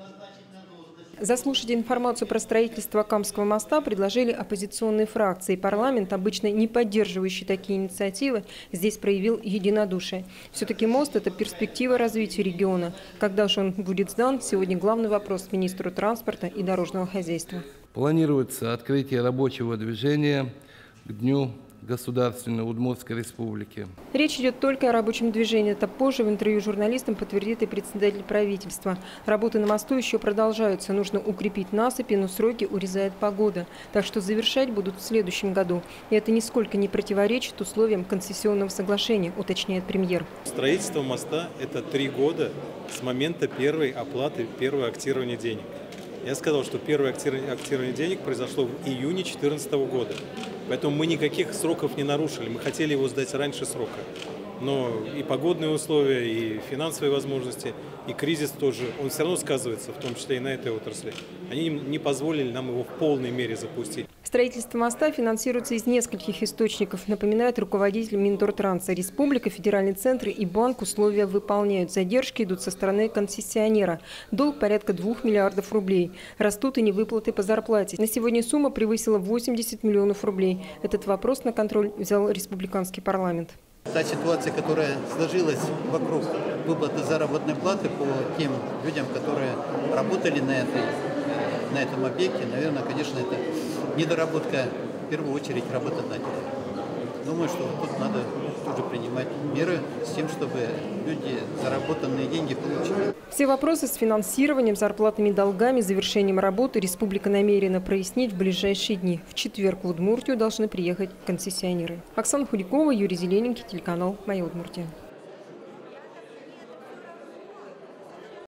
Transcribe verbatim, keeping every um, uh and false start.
Заслушать информацию про строительство Камского моста предложили оппозиционные фракции. Парламент, обычно не поддерживающий такие инициативы, здесь проявил единодушие. Все-таки мост – это перспектива развития региона. Когда же он будет сдан, сегодня главный вопрос министру транспорта и дорожного хозяйства. Планируется открытие рабочего движения к Дню Государственной Удмуртской Республики. Речь идет только о рабочем движении. Это позже в интервью журналистам подтвердит и председатель правительства. Работы на мосту еще продолжаются. Нужно укрепить насыпи, но сроки урезает погода. Так что завершать будут в следующем году. И это нисколько не противоречит условиям концессионного соглашения, уточняет премьер. Строительство моста – это три года с момента первой оплаты, первого актирования денег. Я сказал, что первое актирование денег произошло в июне две тысячи четырнадцатого года. Поэтому мы никаких сроков не нарушили. Мы хотели его сдать раньше срока. Но и погодные условия, и финансовые возможности, и кризис тоже, он все равно сказывается, в том числе и на этой отрасли. Они не позволили нам его в полной мере запустить. Строительство моста финансируется из нескольких источников, напоминает руководитель Минтортранса. Республика, федеральный центр и банк условия выполняют. Задержки идут со стороны концессионера. Долг порядка двух миллиардов рублей. Растут и невыплаты по зарплате. На сегодня сумма превысила восемьдесят миллионов рублей. Этот вопрос на контроль взял республиканский парламент. Та ситуация, которая сложилась вокруг выплаты заработной платы по тем людям, которые работали на, этой, на этом объекте, наверное, конечно, это недоработка в первую очередь работодателя. Думаю, что тут надо тоже принимать меры с тем, чтобы люди заработанные деньги получили. Все вопросы с финансированием, зарплатными, долгами, завершением работы республика намерена прояснить в ближайшие дни. В четверг в Удмуртию должны приехать концессионеры. Оксана Худякова, Юрий Зелененький, телеканал «Моя Удмуртия».